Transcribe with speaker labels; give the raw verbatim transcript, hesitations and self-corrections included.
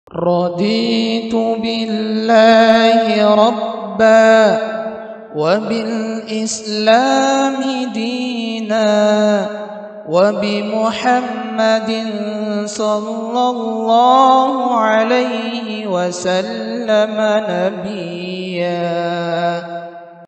Speaker 1: رضيت بالله ربا وبالإسلام دينا وبمحمد صلى الله عليه وسلم نبيا.